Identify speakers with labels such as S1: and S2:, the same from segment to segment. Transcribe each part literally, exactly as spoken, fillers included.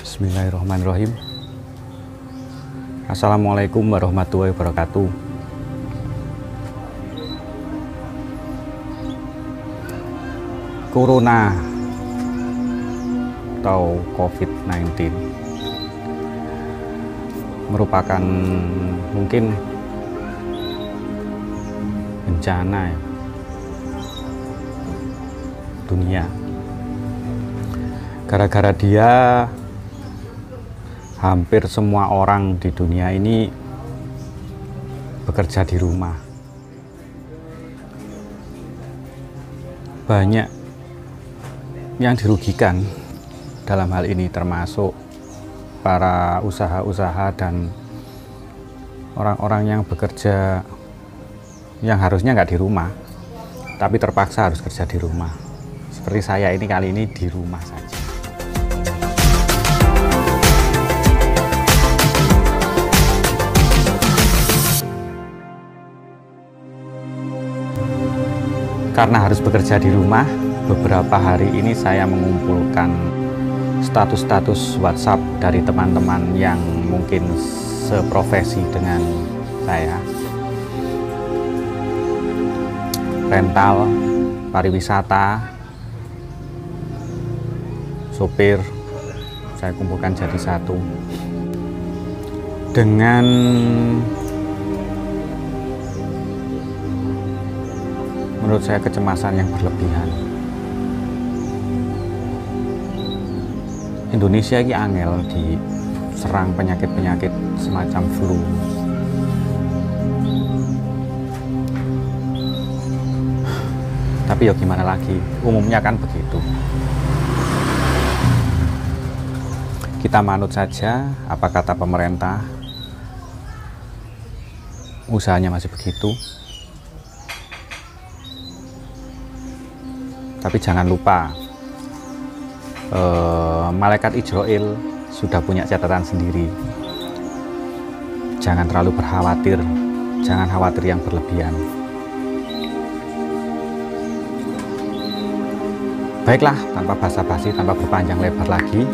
S1: Bismillahirrahmanirrahim. Assalamualaikum warahmatullahi wabarakatuh. Corona atau COVID sembilan belas merupakan mungkin bencana ya, dunia. Gara-gara dia, hampir semua orang di dunia ini bekerja di rumah. Banyak yang dirugikan dalam hal ini, termasuk para usaha-usaha dan orang-orang yang bekerja yang harusnya nggak di rumah, tapi terpaksa harus kerja di rumah. Seperti saya ini kali ini di rumah saja. Karena harus bekerja di rumah, beberapa hari ini saya mengumpulkan status-status WhatsApp dari teman-teman yang mungkin seprofesi dengan saya. Rental, pariwisata, sopir, saya kumpulkan jadi satu. Dengan menurut saya kecemasan yang berlebihan. Indonesia ini angel diserang penyakit-penyakit semacam flu. Tapi ya gimana lagi, umumnya kan begitu. Kita manut saja apa kata pemerintah. Usahanya masih begitu. Tapi jangan lupa, eh, malaikat Israel sudah punya catatan sendiri. Jangan terlalu berkhawatir, jangan khawatir yang berlebihan. Baiklah, tanpa basa-basi, tanpa berpanjang lebar lagi,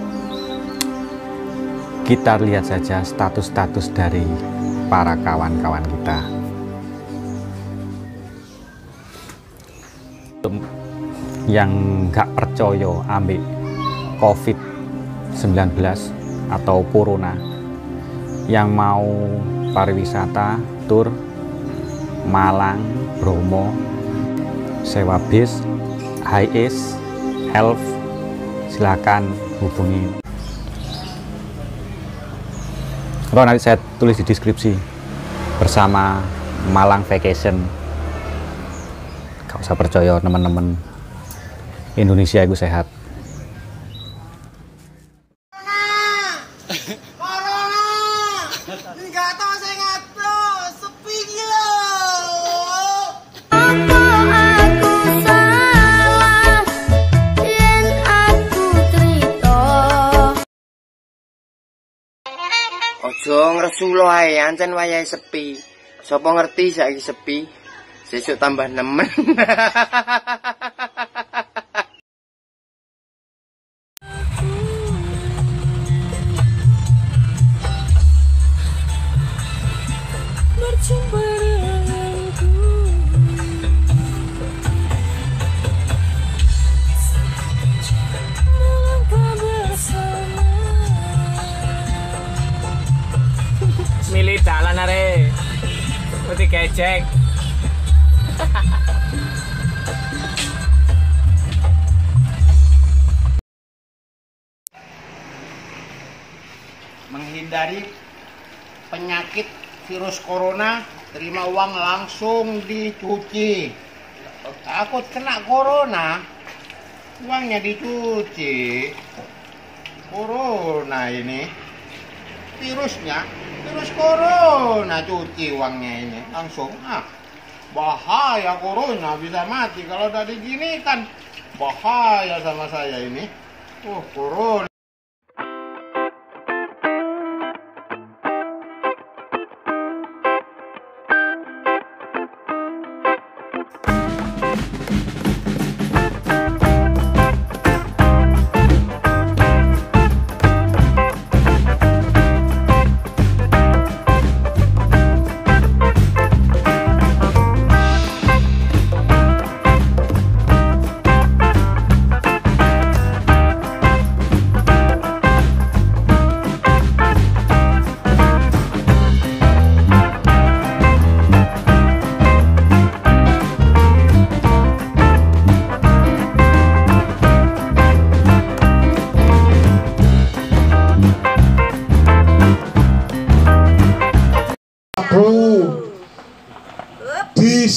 S1: kita lihat saja status-status dari para kawan-kawan kita. Yang nggak percaya ambil COVID sembilan belas atau Corona, yang mau pariwisata, tur, Malang, Bromo, sewa bis, Hiace, Elf, silakan hubungi. Atau nanti saya tulis di deskripsi bersama Malang Vacation. Gak usah percaya teman-teman. Indonesia itu sehat.
S2: Corona, nggak tahu saya ngato, sepi gila.
S3: Apa aku salah, yen aku cerita.
S2: Ojo ngresulo ae, ancen wayahe sepi. Sopo ngerti saiki sepi, sesuk tambah nemen.
S3: Berjumpa denganku, melangkah bersama.
S4: Milih dalan are putih kecek.
S5: Menghindari penyakit virus corona, terima uang langsung dicuci. Takut kena corona, uangnya dicuci. Corona ini virusnya, virus corona, cuci uangnya ini langsung. Ah, bahaya corona, bisa mati kalau udah digini kan. Bahaya sama saya ini. Oh, corona.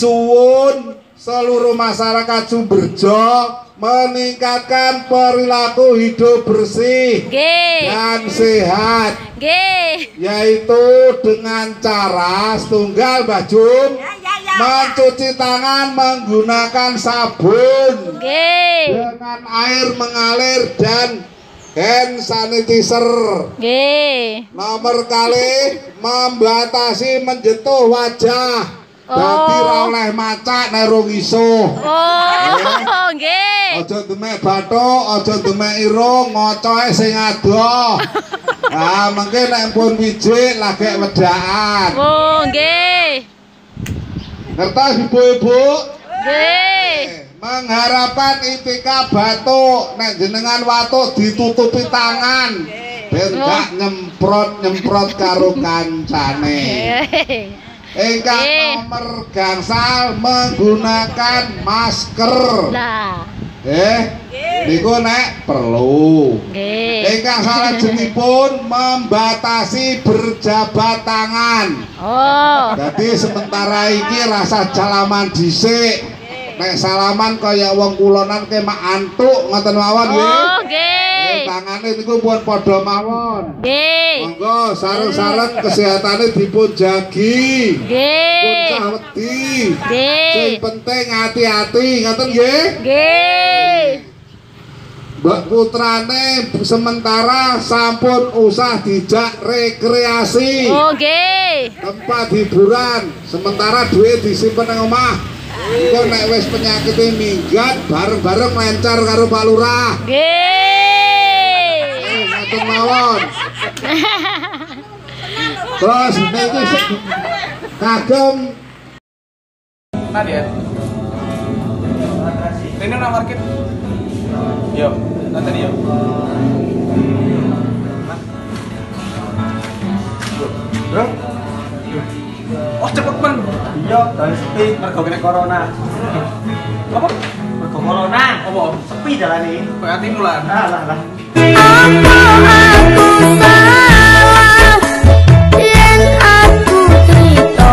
S6: suwun seluruh masyarakat Sumberjo meningkatkan perilaku hidup bersih
S3: Nggih.
S6: dan sehat,
S3: Nggih.
S6: yaitu dengan cara setunggal Mbah Jum mencuci tangan menggunakan sabun
S3: Nggih.
S6: dengan air mengalir dan hand sanitizer.
S3: Nggih.
S6: Nomor kali membatasi menjentuh wajah. Dadi
S3: Oh.
S6: ra oleh macak nek rung iso.
S3: Oh, nggih.
S6: Aja demek bathuk, aja demek irung, ngocoe sing adoh. Ah, mengke nek pun wijik lagek wedakan.
S3: Oh, nggih.
S6: Ngertos ibu-ibu?
S3: Nggih.
S6: Mengharapkan itika batuk nek jenengan watuk ditutupi tangan. Ben gak nyemprot-nyemprot karo kancane.
S3: Nggih.
S6: Ingkang
S3: Eh.
S6: nomor gangsal menggunakan masker.
S3: Lah.
S6: Eh, niku nek perlu.
S3: Nggih.
S6: Ingkang salajengipun membatasi berjabat tangan.
S3: Oh.
S6: Jadi sementara iki rasa salaman dhisik. Nek salaman kaya wong kulonan ke mak antuk ngoten mawon nggih.
S3: Oh,
S6: Eh,
S3: nggih.
S6: tangane niku pun padha mawon.
S3: Nggih.
S6: Monggo sareng-sareng kesehatane dipun jagi. Pun
S3: Nggih.
S6: cah wedi. Sing
S3: Nggih.
S6: penting hati-hati ngoten nggih.
S3: Nggih.
S6: Mbak putrane sementara sampun usah dijak rekreasi.
S3: Oh, nggih.
S6: Tempat hiburan sementara duit disimpen nang omah. Engko nek wis penyakite minggat bareng-bareng lancar karo Pak Lurah.
S3: Nggih.
S6: Eh, ngoten mawon. Terus niki sik kagem
S4: Tadi ya. Ini nak market. Yo, nanti yo. Bro. Oh cepet men.
S7: Iya, dari sepi mergo kena corona.
S4: Apa?
S7: Mergo corona.
S4: Apa?
S7: Sepi jalan ini.
S4: Kayak timulan.
S7: Ah, lah lah.
S3: Apa aku salah yen aku cerita.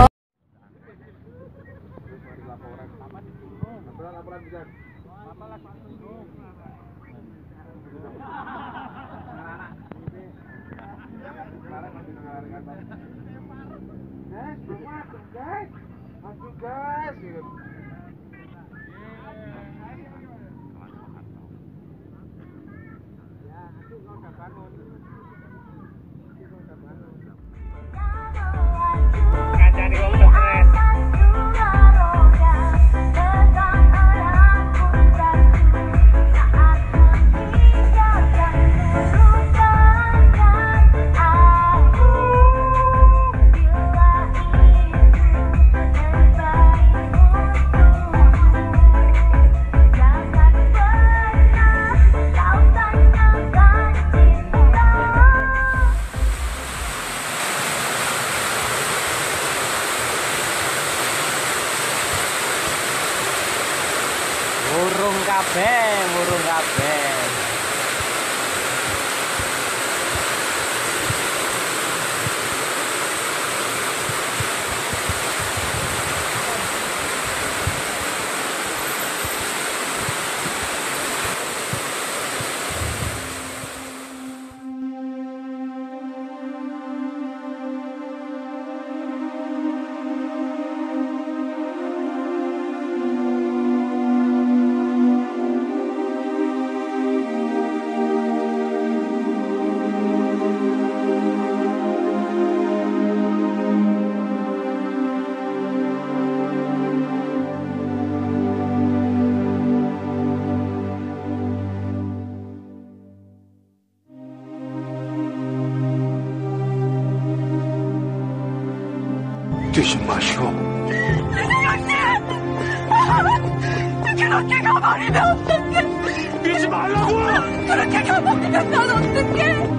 S4: Burung kabeh, burung kabeh.
S3: 그렇게 가버리면 어떡해? 믿지 말라고! 그렇게 가버리면 난 어떡해?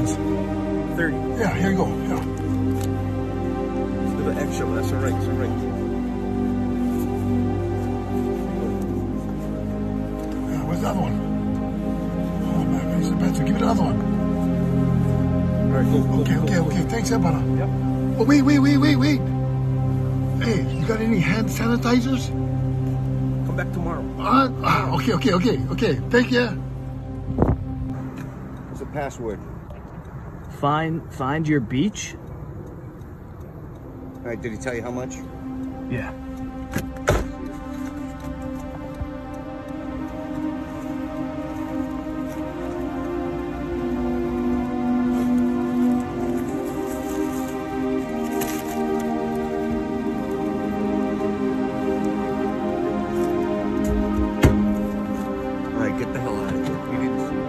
S8: pounds?
S9: thirty.
S8: Yeah, here you go. Yeah.
S9: A little extra, but that's all right. It's all right.
S8: Yeah, where's the other one? Oh, man, Mister Benson, give me the other one.
S9: All right, go, go,
S8: Okay,
S9: go,
S8: okay,
S9: go.
S8: okay. Thanks, yeah, brother.
S9: Yep.
S8: Oh, wait, wait, wait, wait, wait. Hey, you got any hand sanitizers?
S9: Come back tomorrow.
S8: Uh, ah, okay, okay, okay, okay. Thank you.
S9: What's the password?
S7: Find find your beach?
S9: All right, did he tell you how much?
S8: Yeah.
S9: All right, get the hell out of here. We need to see.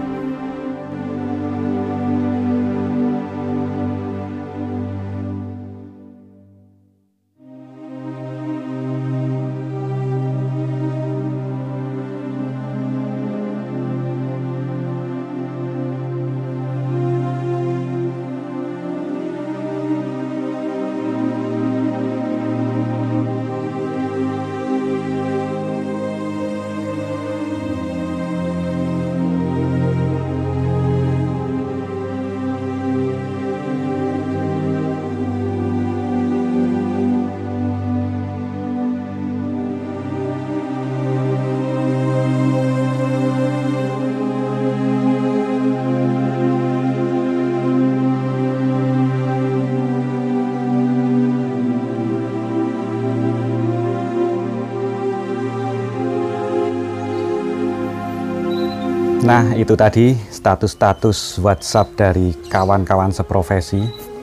S1: Nah, itu tadi status-status WhatsApp dari kawan-kawan seprofesi.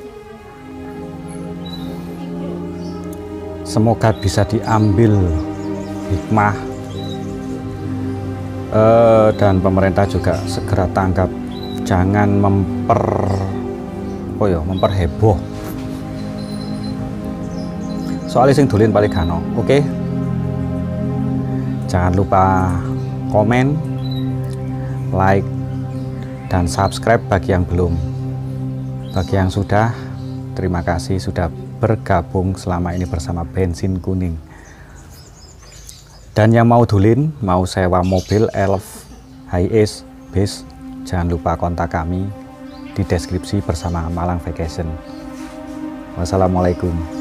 S1: Semoga bisa diambil hikmah eh, dan pemerintah juga segera tanggap. Jangan memper, oh ya, memperheboh. Soalnya sing dolen paling gano. Oke. Jangan lupa komen, like, dan subscribe bagi yang belum. Bagi yang sudah, terima kasih sudah bergabung selama ini bersama Bensin Kuning. Dan yang mau dulin, mau sewa mobil Elf, Hiace, Bis, jangan lupa kontak kami di deskripsi bersama Malang Vacation. Wassalamualaikum.